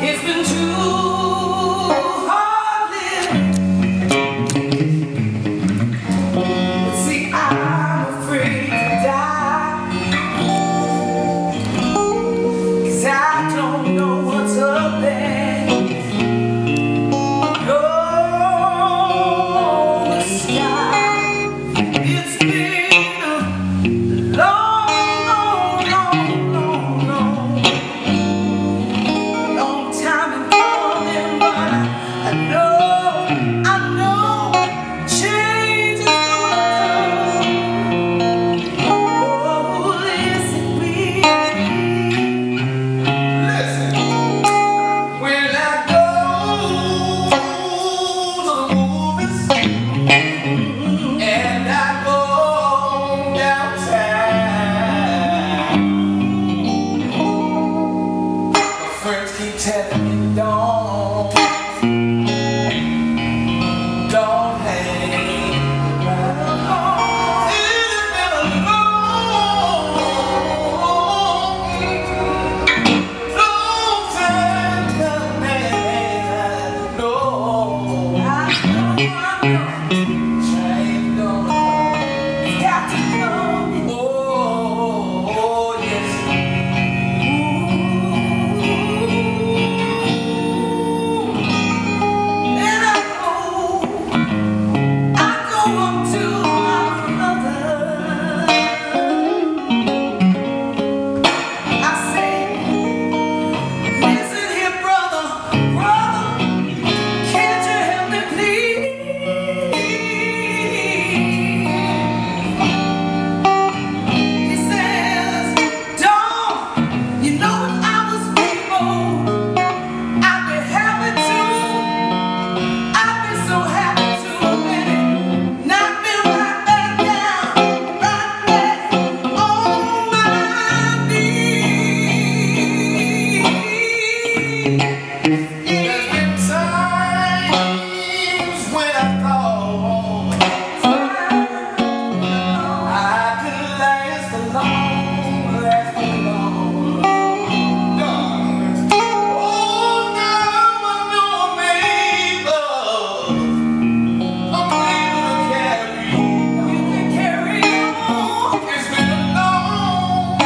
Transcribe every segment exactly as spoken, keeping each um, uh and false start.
It's been too hard living. See, I'm afraid to die, 'cause I don't know what's up there. Oh, the sky. It's been a long, long, long, long, long, long time in coming, but I, I know, I know change is gonna come. Oh, listen, please. Listen. When I go to the movies and I go downtown, my friends keep telling me don't, don't hang around. It's been a long, long time coming. I know, I know, change don't come. Got to come. Oh, oh, yes. And I go, I go up to my mother. I say, listen here, brother, brother, can't you help me, please? He says, don't, you know if I was able, I'd be happy to, I'd be so happy to, baby. Knock me right back down, right back on my knees. There's been times when I thought I could last a long, last a long, long. Oh, now I know I'm able, I'm able to carry on. You can carry on. It's been a long,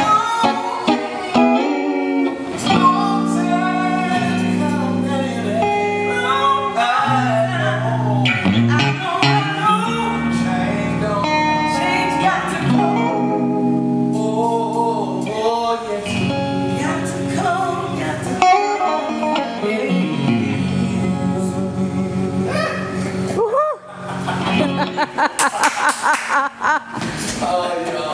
long time coming. Long time. I know, I know. Change don't come. Change got to come. Oh, oh, yes. Got to come, got to come. Yeah. Oh, yeah.